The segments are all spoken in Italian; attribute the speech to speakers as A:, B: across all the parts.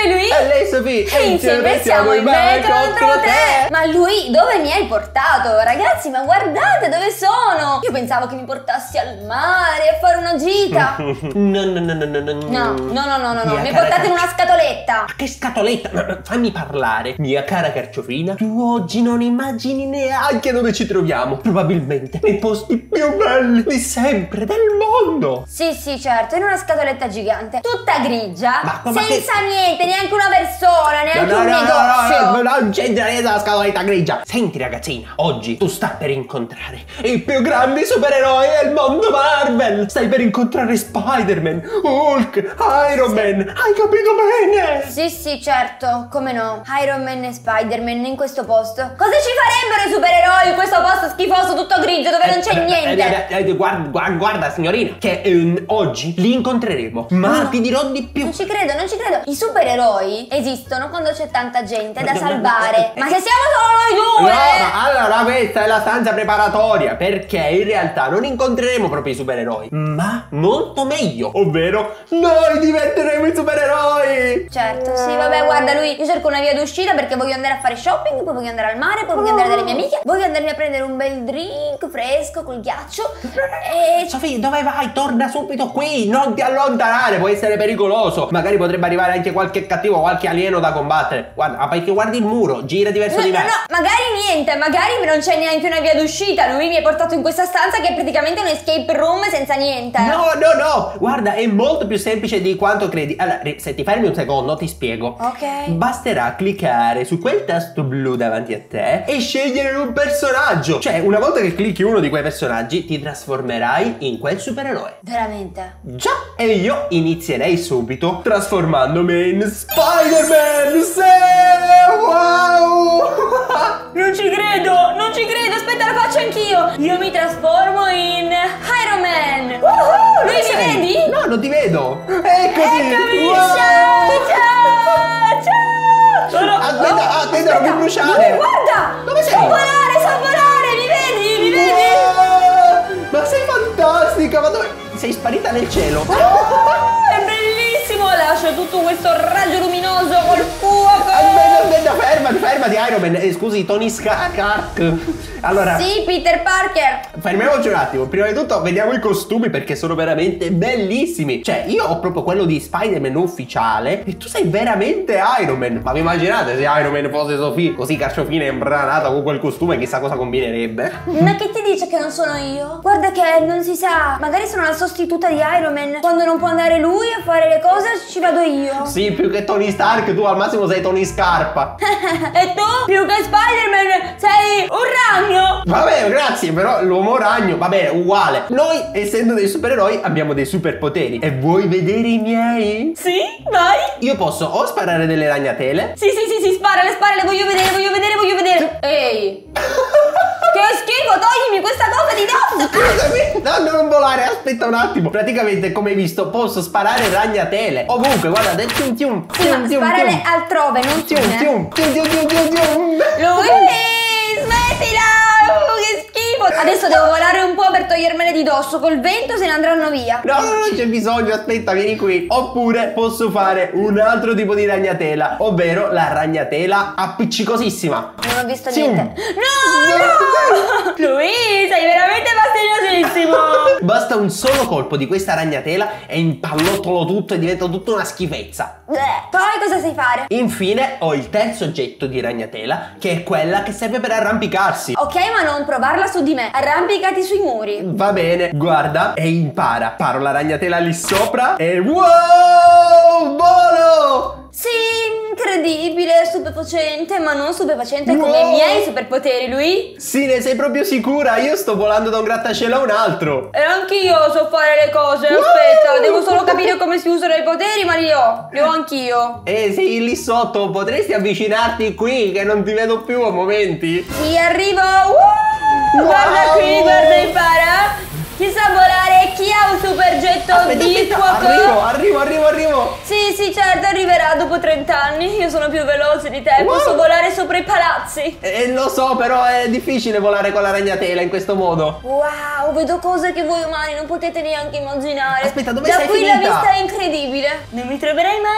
A: lui.
B: E lei Sofì.
A: E insieme siamo in me contro te. Ma lui, dove mi hai portato? Ragazzi, ma guardate dove sono. Io pensavo che mi portassi al mare a fare una gita. No. Mi portate in una scatoletta.
B: Ma che scatoletta? Ma fammi parlare. Mia cara carciofina, tu oggi non immagini neanche dove ci troviamo. Probabilmente nei posti più belli di sempre del mondo.
A: Sì, certo, in una scatoletta gigante, tutta grigia,
B: Ma
A: senza niente, neanche una persona, neanche un negozio.
B: Non c'entra niente la scatoletta grigia. Senti ragazzina, oggi tu stai per incontrare i più grandi supereroi del mondo Marvel. Stai per incontrare Spider-Man, Hulk, Iron Man. Hai capito bene?
A: Sì, certo, come no. Iron Man e Spider-Man in questo posto. Cosa ci farebbero i supereroi in questo posto schifoso, tutto grigio, dove non c'è niente?
B: Guarda signorina, che oggi li incontreremo. Ma ti dirò di più.
A: Non ci credo. I supereroi esistono quando c'è tanta gente da salvare. Ma se siamo solo noi due?
B: No, allora questa è la stanza preparatoria, perché in realtà non incontreremo proprio i supereroi, ma molto meglio, ovvero noi diventeremo i supereroi.
A: Certo, sì, vabbè, guarda lui, io cerco una via d'uscita perché voglio andare a fare shopping, poi voglio andare al mare, poi voglio andare dalle mie amiche, voglio andarmi a prendere un bel drink fresco col ghiaccio e...
B: Sofì, dove vai? Torna subito qui, non ti allontanare, può essere pericoloso. Magari potrebbe arrivare anche qualche cattivo, qualche alieno da combattere. Guarda, perché guardi il muro, girati verso di me.
A: No, magari niente, magari non c'è neanche una via d'uscita. Lui mi ha portato in questa stanza che è praticamente un escape room senza niente.
B: No, guarda, è molto più semplice di quanto credi. Allora, se ti fermi un secondo ti spiego.
A: Ok.
B: Basterà cliccare su quel tasto blu davanti a te e scegliere un personaggio. Cioè, una volta che clicchi uno di quei personaggi ti trasformerai in quel supereroe.
A: Veramente?
B: Già, e io inizierei subito trasformandomi in Spider-Man. Sì, wow!
A: Non ci credo, aspetta, la faccio anch'io. Io mi trasformo in Iron Man. Lui mi vedi?
B: No, non ti vedo. Eccoti.
A: Eccomi,
B: Wow!
A: ciao.
B: Aspetta, non mi bruciare.
A: Guarda,
B: Dove sei?
A: So volare, mi vedi?
B: Wow! Ma sei fantastica, ma dove? Sei sparita nel cielo.
A: È bellissimo, lascia tutto questo raggio luminoso col fuoco.
B: Aspetta, fermati Iron Man. Scusi, Tony Stark. Allora,
A: sì, Peter Parker.
B: fermiamoci un attimo. Prima di tutto vediamo i costumi perché sono veramente bellissimi. Cioè, io ho proprio quello di Spider-Man ufficiale e tu sei veramente Iron Man. Ma vi immaginate se Iron Man fosse Sofì, così carciofina e imbranata con quel costume, chissà cosa combinerebbe.
A: Ma che ti dice che non sono io? Guarda che non si sa, magari sono la sostituta di Iron Man. Quando non può andare lui a fare le cose ci vado io.
B: Sì, più che Tony Stark tu al massimo sei Tony Scarpa.
A: E tu? Più che Spider-Man sei un ragno.
B: Vabbè, grazie, però l'uomo ragno, va bene, uguale. Noi, essendo dei supereroi, abbiamo dei superpoteri. E vuoi vedere i miei?
A: Sì, vai.
B: Io posso o sparare delle ragnatele.
A: Sì, sparale, voglio vedere. Ehi. Che schifo, toglimi questa cosa di dosso.
B: Scusami, no, non volare, aspetta un attimo. Praticamente, come hai visto, posso sparare ragnatele ovunque, guarda, del tium.
A: Sì, ma sparare altrove, non
B: tium.
A: Lui, smettila! Che schifo! Adesso devo volare un po' per togliermele di dosso. Col vento se ne andranno via.
B: No, non c'è bisogno, aspetta, vieni qui. Oppure posso fare un altro tipo di ragnatela, ovvero la ragnatela appiccicosissima.
A: Non ho visto niente. No! Lui, sei veramente fastidiosissimo.
B: Basta un solo colpo di questa ragnatela e impallottolo tutto e diventa tutta una schifezza.
A: Poi cosa sai fare?
B: Infine ho il terzo oggetto di ragnatela, che è quella che serve per arrampicarsi.
A: Ok, ma non provarla su di me. Arrampicati sui muri.
B: Va bene, guarda e impara. Paro la ragnatela lì sopra e wow! Volo!
A: Sì, incredibile, stupefacente, ma non stupefacente come i miei superpoteri, lui.
B: Sì, ne sei proprio sicura? Io sto volando da un grattacielo a un altro.
A: E anch'io so fare le cose, aspetta, devo solo capire come si usano i poteri, ma li ho anch'io.
B: Sei lì sotto, potresti avvicinarti qui che non ti vedo più a momenti?
A: Sì, arrivo. Guarda qui, guarda, impara. Chi sa volare? Chi ha un supergetto di fuoco?
B: Arrivo.
A: Sì, certo, arriverà dopo 30 anni. Io sono più veloce di te, posso volare sopra i palazzi.
B: Lo so, però è difficile volare con la ragnatela in questo modo.
A: Wow, vedo cose che voi umani non potete neanche immaginare.
B: Aspetta, dove
A: sei
B: finita?
A: Da qui la vista è incredibile. Non mi troverai mai.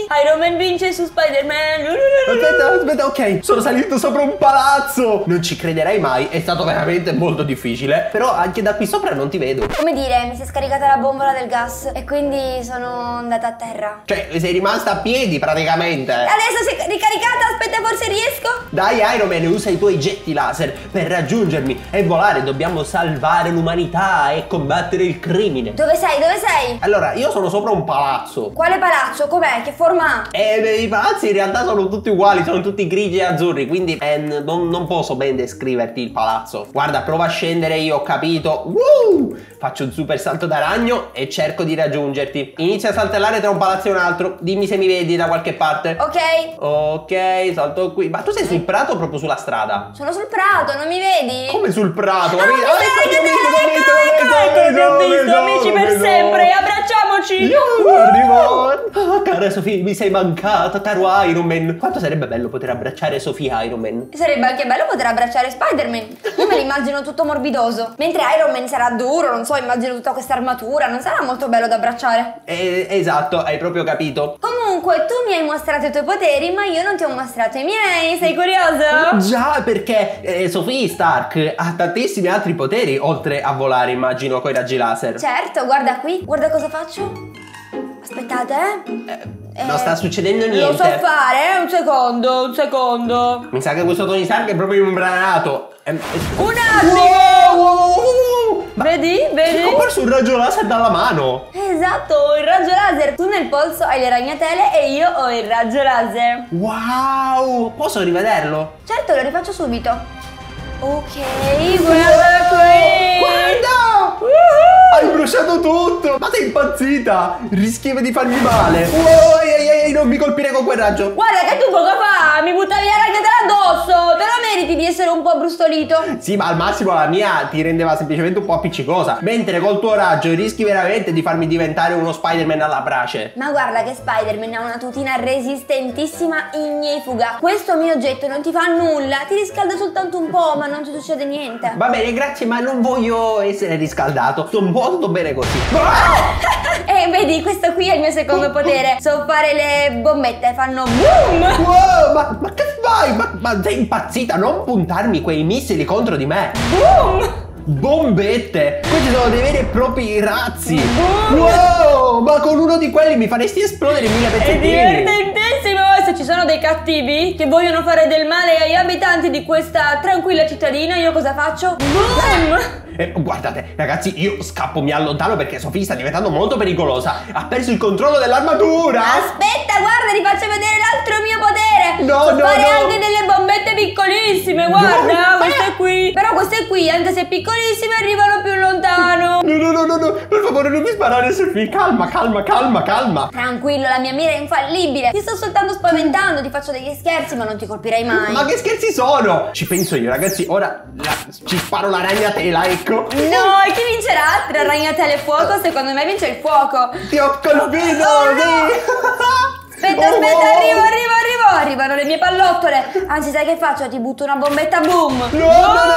A: Iron Man vince su Spider-Man.
B: Aspetta, ok. Sono salito sopra un palazzo. Non ci crederai mai, è stato veramente molto difficile. Però anche da qui sopra non ti vedo.
A: Come dire, mi si è scaricata la bombola del gas e quindi sono andata a terra.
B: Cioè, sei rimasta a piedi praticamente.
A: Adesso si è ricaricata, aspetta, forse riesco.
B: Dai Iron Man, usa i tuoi getti laser per raggiungermi e volare. Dobbiamo salvare l'umanità e combattere il crimine.
A: Dove sei? Dove sei?
B: Allora, io sono sopra un palazzo.
A: Quale palazzo? Com'è? Che forma ha?
B: I palazzi in realtà sono tutti uguali, sono tutti grigi e azzurri, quindi non posso ben descriverti il palazzo. Guarda, prova a scendere, io ho capito. Faccio un super salto da ragno e cerco di raggiungerti. Inizia a saltellare tra un palazzo e un altro. Dimmi se mi vedi da qualche parte. Ok, salto qui. Ma tu sei sul prato o proprio sulla strada?
A: Sono sul prato, non mi vedi?
B: Come sul prato?
A: Amici per sempre, abbracciamoci.
B: Arrivo. Cara Sofì, mi sei mancata, caro Iron Man. Quanto sarebbe bello poter abbracciare Sofì Iron Man.
A: Sarebbe anche bello poter abbracciare Spider-Man. Io me l'immagino tutto morbidoso. Mentre Iron Man sarà duro, non so, immagino tutta questa armatura. Non sarà molto bello da abbracciare.
B: Esatto, hai proprio capito.
A: Comunque, tu mi hai mostrato i tuoi poteri, ma io non ti ho mostrato i miei. Sei curioso?
B: Già, perché Sophie Stark ha tantissimi altri poteri, oltre a volare, immagino, coi raggi laser.
A: Certo, guarda qui, guarda cosa faccio. Aspettate,
B: non sta succedendo niente.
A: Lo so fare, un secondo.
B: Mi sa che questo Tony Stark è proprio imbranato.
A: Un attimo! Vedi?
B: Ho perso un raggio laser dalla mano.
A: Esatto, il raggio laser. Tu nel polso hai le ragnatele e io ho il raggio laser.
B: Wow! Posso rivederlo?
A: Certo, lo rifaccio subito. Ok, guarda qui.
B: Guarda! Hai bruciato tutto! Ma sei impazzita! Rischiava di farmi male! Ehi, non mi colpire con quel raggio!
A: Guarda che tu poco fa mi buttavi la ragnatela addosso! Te lo meriti di essere un po' brustolito?
B: Sì, ma al massimo la mia ti rendeva semplicemente un po' appiccicosa. Mentre col tuo raggio rischi veramente di farmi diventare uno Spider-Man alla brace.
A: Ma guarda che Spider-Man ha una tutina resistentissima ignifuga. Questo mio oggetto non ti fa nulla, ti riscalda soltanto un po', ma non ti succede niente.
B: Va bene, grazie, ma non voglio essere riscaldato. Sto molto bene così.
A: Vedi, questo qui è il mio secondo potere. So fare le bombette, fanno boom.
B: Wow, ma che fai? Ma sei impazzita? Non puntarmi quei missili contro di me.
A: Boom.
B: Bombette! Questi sono dei veri e propri razzi! Wow! Ma con uno di quelli mi faresti esplodere 1000 pezzettini!
A: È divertentissimo! Se ci sono dei cattivi che vogliono fare del male agli abitanti di questa tranquilla cittadina, io cosa faccio? Boom!
B: Guardate, ragazzi, io scappo, mi allontano perché Sophie sta diventando molto pericolosa! Ha perso il controllo dell'armatura!
A: Aspetta, guarda, ti faccio vedere l'altro mio potere!
B: No,
A: fare anche delle bombette piccolissime, guarda! Queste qui! Però queste qui, anche se piccolissime, arrivano più lontano!
B: No, per favore non mi sparare, Sophie! Calma!
A: Tranquillo, la mia mira è infallibile! Ti sto soltanto spaventando, ti faccio degli scherzi, ma non ti colpirei mai!
B: Ma che scherzi sono? Ci penso io, ragazzi, ora ci sparo la ragnatela, ecco!
A: No, e chi vincerà? Tra ragnatele e fuoco? Secondo me vince il fuoco!
B: Ti ho colpito!
A: Aspetta, arrivano le mie pallottole! Anzi, sai che faccio? Ti butto una bombetta, boom!
B: No!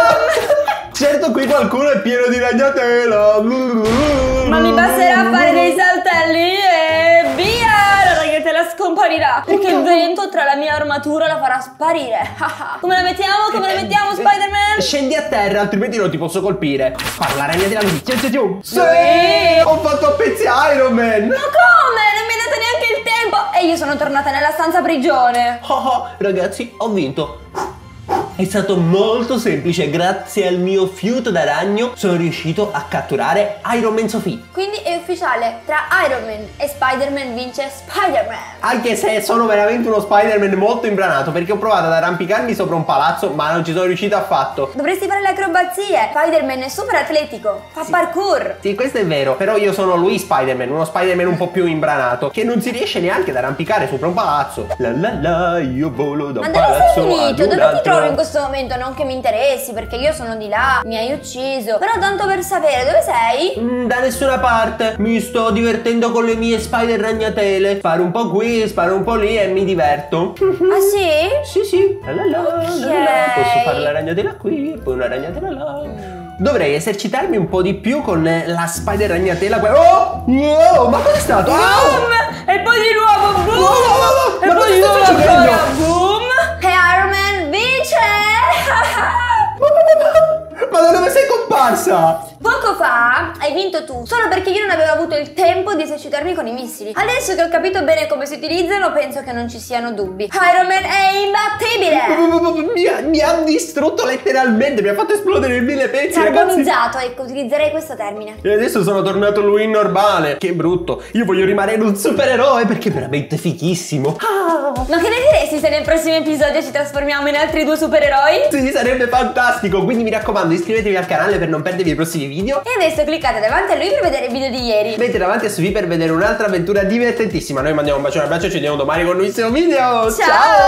B: Certo, qui qualcuno è pieno di ragnatela!
A: Ma mi basterà fare dei saltelli e via! La ragnatela scomparirà! Perché il vento tra la mia armatura la farà sparire! Come la mettiamo? Spider-Man?
B: Scendi a terra, altrimenti non ti posso colpire! Spara la ragnatela così!
A: Sì!
B: Ho fatto a pezzi Iron Man!
A: Ma come? Non mi hai dato neanche il tempo! E io sono tornata nella stanza prigione!
B: Ragazzi, ho vinto! È stato molto semplice, grazie al mio fiuto da ragno sono riuscito a catturare Iron Man Sophie.
A: Quindi è ufficiale, tra Iron Man e Spider-Man vince Spider-Man.
B: Anche se sono veramente uno Spider-Man molto imbranato, perché ho provato ad arrampicarmi sopra un palazzo ma non ci sono riuscito affatto.
A: Dovresti fare le acrobazie, Spider-Man è super atletico, fa parkour.
B: Sì, questo è vero, però io sono lui Spider-Man, uno Spider-Man un po' più imbranato, che non si riesce neanche ad arrampicare sopra un palazzo. Io volo da un palazzo.
A: Ma dove sei finito? Dove ti trovi in questo momento? Non che mi interessi, perché io sono di là, mi hai ucciso. Però tanto per sapere, dove sei?
B: Da nessuna parte. Mi sto divertendo con le mie spider ragnatele. Sparo un po' qui, sparo un po' lì e mi diverto.
A: Ah sì?
B: Sì.
A: Ok.
B: Posso fare la ragnatela qui e poi una ragnatela là. Dovrei esercitarmi un po' di più con la spider ragnatela. Oh! Wow, ma cos'è stato?
A: Boom! E poi di nuovo boom!
B: Cosa?
A: Poco fa hai vinto tu, solo perché io non avevo avuto il tempo di esercitarmi con i missili. Adesso che ho capito bene come si utilizzano, penso che non ci siano dubbi. Iron Man è imbattibile!
B: Mi ha distrutto letteralmente, mi ha fatto esplodere in 1000 pezzi, ragazzi.
A: Carbonizzato, ecco, utilizzerei questo termine.
B: E adesso sono tornato lui normale. Che brutto. Io voglio rimanere un supereroe perché è veramente fighissimo.
A: Ma che ne diresti se nel prossimo episodio ci trasformiamo in altri 2 supereroi?
B: Sì, sarebbe fantastico. Quindi mi raccomando, iscrivetevi al canale per non perdervi i prossimi video.
A: E adesso cliccate davanti a lui per vedere il video di ieri.
B: Mettete davanti a Sofì per vedere un'altra avventura divertentissima. Noi mandiamo un bacione, abbraccio e ci vediamo domani con un nuovissimo video.
A: Ciao!